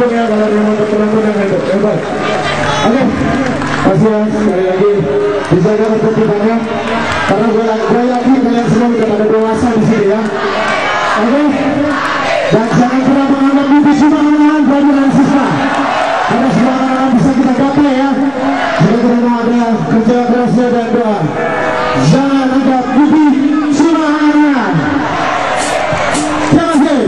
dukung ya kalau memang penonton yang hebat. Oke, kasih ya sekali lagi dijaga ketertibannya karena gue yakin kalian semua udah pada dewasa di sini ya. Oke, dan jangan pernah menganggap itu cuma anak-anak pelajaran siswa. Karena semua anak-anak bisa kita gapai ya. Jika kita mau ada kerja kerasnya dan doa. Jangan anggap itu cuma anak-anak. Terima kasih.